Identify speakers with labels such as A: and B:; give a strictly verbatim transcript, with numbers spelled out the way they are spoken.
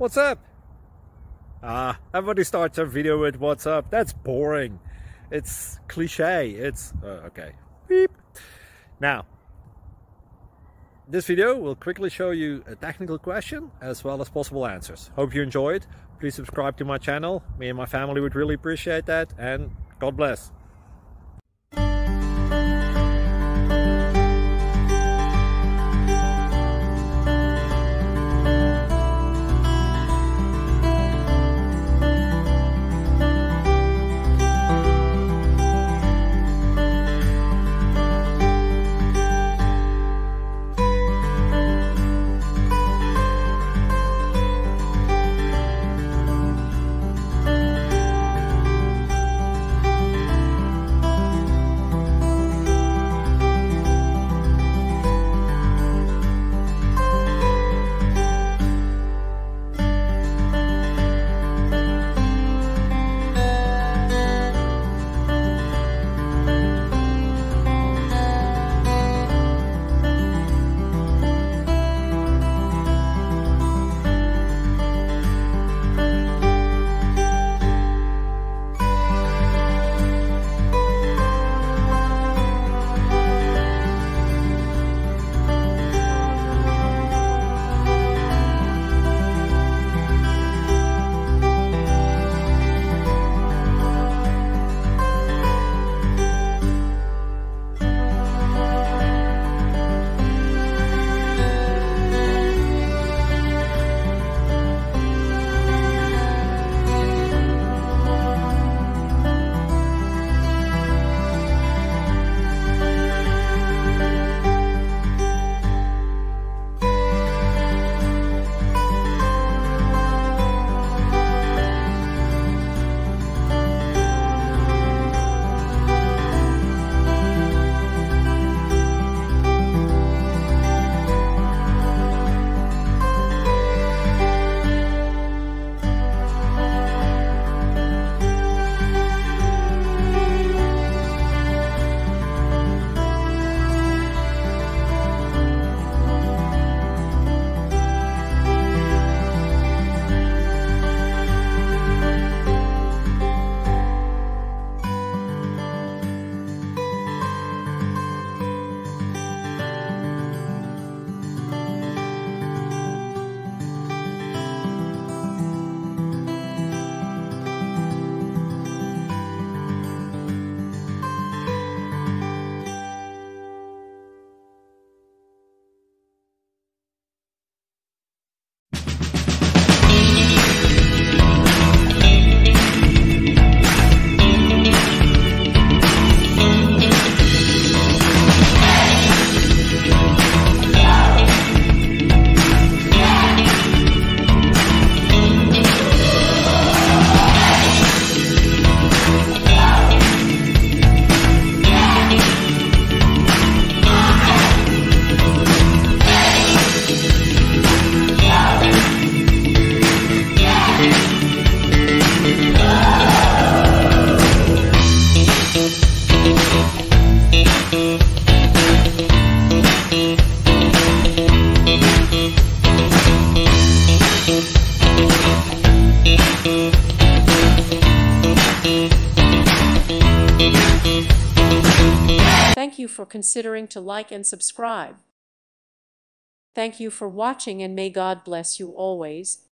A: What's up? Ah, everybody starts their video with what's up. That's boring. It's cliche. It's uh, okay. Beep. Now, this video will quickly show you a technical question as well as possible answers. Hope you enjoyed. Please subscribe to my channel. Me and my family would really appreciate that, and God bless.
B: Thank you for considering to like and subscribe. Thank you for watching, and may God bless you always.